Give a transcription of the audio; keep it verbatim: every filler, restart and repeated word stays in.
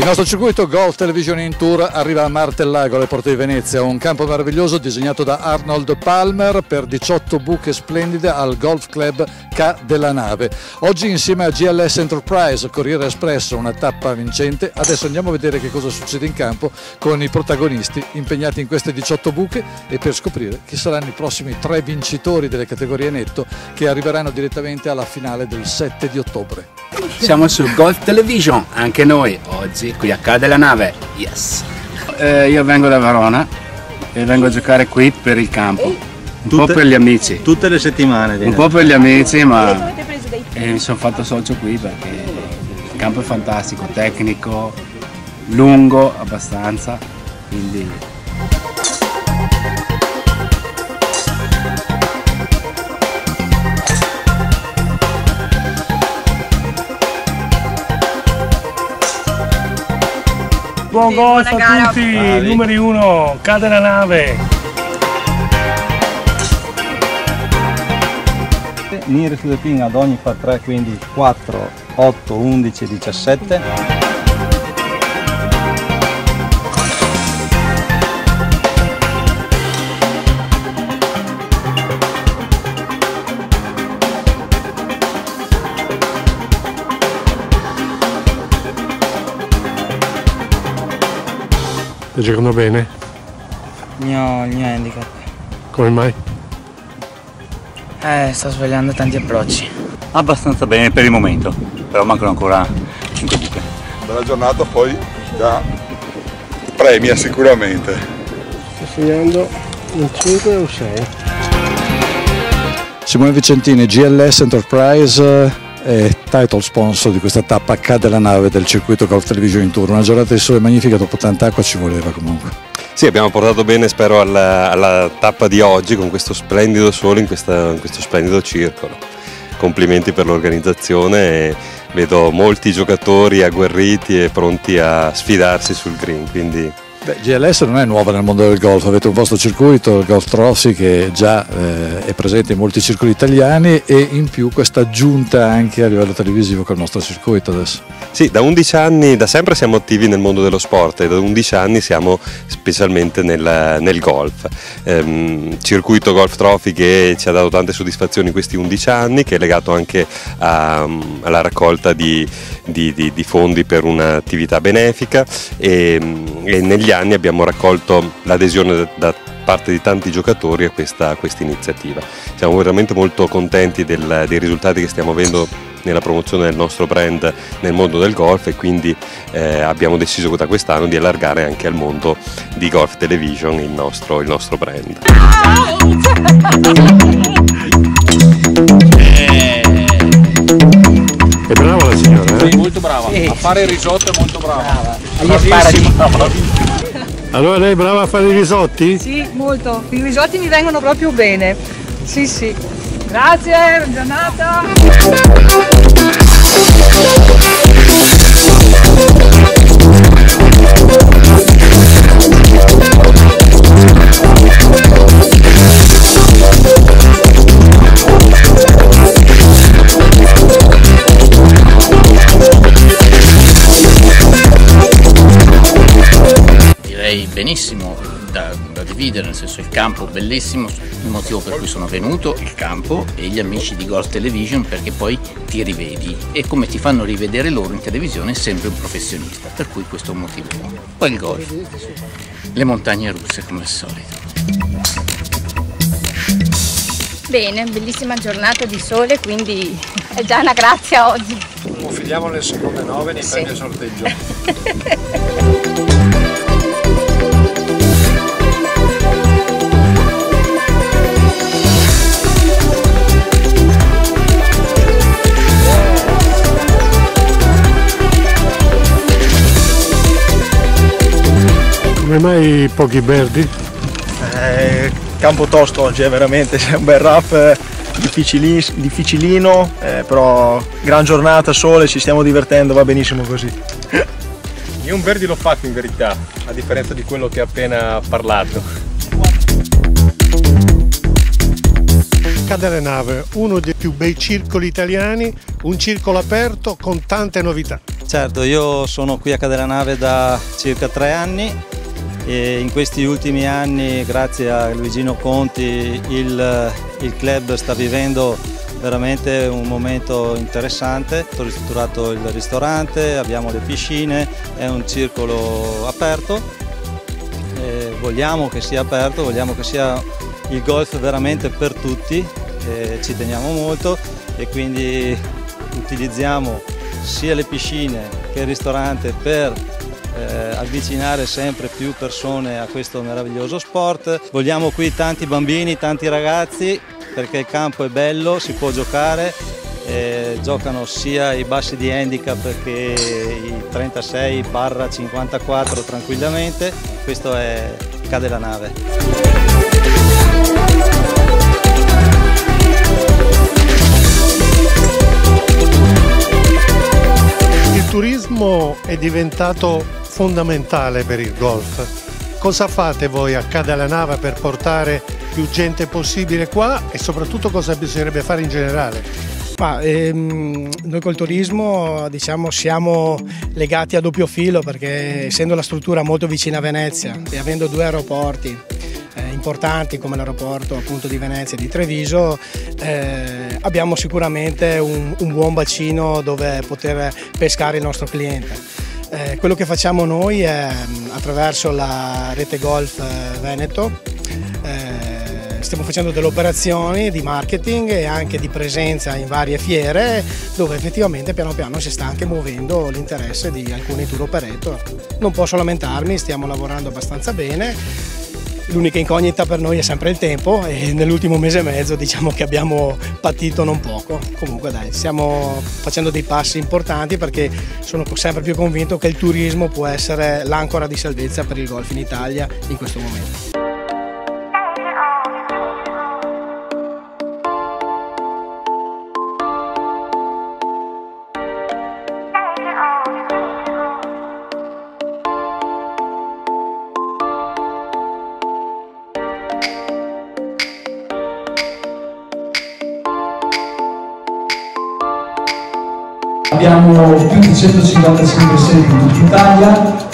nostro circuito Golf Television in Tour arriva a Martellago, alle porte di Venezia, un campo meraviglioso disegnato da Arnold Palmer per diciotto buche splendide al Golf Club Ca della Nave. Oggi insieme a G L S Enterprise, Corriere Espresso, una tappa vincente. Adesso andiamo a vedere che cosa succede in campo con i protagonisti impegnati in queste diciotto buche e per scoprire chi saranno i prossimi tre vincitori delle categorie netto che arriveranno direttamente alla finale del sette di ottobre. Siamo su Golf Television, anche noi oggi qui a Ca della Nave. Yes. Eh, io vengo da Verona e vengo a giocare qui per il campo, un tutte, po' per gli amici. Tutte le settimane. Un po' per gli amici, ma eh, mi sono fatto socio qui perché il campo è fantastico, tecnico, lungo abbastanza, quindi... Buon golf a tutti, ah, numeri uno, Ca della Nave. Nearest to the pin ad ogni par tre, quindi quattro, otto, undici, diciassette. Stai giocando bene? Il mio, il mio handicap. Come mai? Eh, sto svegliando tanti approcci. Abbastanza bene per il momento, però mancano ancora cinque buche. Bella giornata, poi da premia sicuramente. Sto segnando un cinque o un sei. Simone Vicentini, G L S Enterprise è title sponsor di questa tappa Ca della Nave del circuito Golf Television in Tour. Una giornata di sole magnifica, dopo tanta acqua ci voleva comunque. Sì, abbiamo portato bene, spero, alla, alla tappa di oggi con questo splendido sole in, questa, in questo splendido circolo. Complimenti per l'organizzazione e vedo molti giocatori agguerriti e pronti a sfidarsi sul green, quindi... Beh, G L S non è nuova nel mondo del golf, avete un vostro circuito, il Golf Trophy, che già eh, è presente in molti circoli italiani e in più questa aggiunta anche a livello televisivo col nostro circuito adesso. Sì, da undici anni, da sempre siamo attivi nel mondo dello sport e da undici anni siamo specialmente nel, nel golf. Ehm, circuito Golf Trophy che ci ha dato tante soddisfazioni in questi undici anni, che è legato anche a, alla raccolta di, di, di, di fondi per un'attività benefica e, e negli anni abbiamo raccolto l'adesione da parte di tanti giocatori a questa, a questa iniziativa. Siamo veramente molto contenti del, dei risultati che stiamo avendo nella promozione del nostro brand nel mondo del golf e quindi eh, abbiamo deciso da quest'anno di allargare anche al mondo di Golf Television il nostro, il nostro brand. È brava la signora, eh? Sì, molto brava, sì. A fare il risotto è molto brava. Bravissima. Allora lei è brava a fare i risotti? Sì, molto. I risotti mi vengono proprio bene. Sì, sì. Grazie, buona giornata. Benissimo da, da dividere, nel senso il campo bellissimo, il motivo per cui sono venuto, il campo e gli amici di Golf Television, perché poi ti rivedi e come ti fanno rivedere loro in televisione è sempre un professionista, per cui questo è un motivo. Poi il golf, le montagne russe come al solito. Bene, bellissima giornata di sole, quindi è già una grazia oggi. Confiliamo nel secondo nove nei sì. premi a sorteggio. Come mai pochi birdie? Eh, campo tosto oggi, è veramente, c'è un bel rough difficilino, difficilino eh, però gran giornata, sole, ci stiamo divertendo, va benissimo così. Io un birdie l'ho fatto in verità, a differenza di quello che ha appena parlato. Ca della Nave, uno dei più bei circoli italiani, un circolo aperto con tante novità. Certo, io sono qui a Cadelanave da circa tre anni e in questi ultimi anni, grazie a Luigino Conti, il, il club sta vivendo veramente un momento interessante. Ho ristrutturato il ristorante, abbiamo le piscine, è un circolo aperto, e vogliamo che sia aperto, vogliamo che sia il golf veramente per tutti, e ci teniamo molto e quindi utilizziamo sia le piscine che il ristorante per eh, avvicinare sempre più persone a questo meraviglioso sport. Vogliamo qui tanti bambini, tanti ragazzi, perché il campo è bello, si può giocare, eh, giocano sia i bassi di handicap che i trentasei cinquantaquattro tranquillamente. Questo è Cadelanave. Il turismo è diventato fondamentale per il golf. Cosa fate voi a Cadelanave per portare più gente possibile qua e soprattutto cosa bisognerebbe fare in generale? Ma, ehm, noi col turismo diciamo, siamo legati a doppio filo perché essendo la struttura molto vicina a Venezia e avendo due aeroporti eh, importanti come l'aeroporto appunto di Venezia e di Treviso, eh, abbiamo sicuramente un, un buon bacino dove poter pescare il nostro cliente. Eh, quello che facciamo noi è attraverso la rete Golf Veneto, eh, stiamo facendo delle operazioni di marketing e anche di presenza in varie fiere dove effettivamente piano piano si sta anche muovendo l'interesse di alcuni tour operator. Non posso lamentarmi, stiamo lavorando abbastanza bene. L'unica incognita per noi è sempre il tempo e nell'ultimo mese e mezzo diciamo che abbiamo patito non poco. Comunque dai, stiamo facendo dei passi importanti perché sono sempre più convinto che il turismo può essere l'ancora di salvezza per il golf in Italia in questo momento. Abbiamo più di centocinquantacinque sedi in tutta Italia,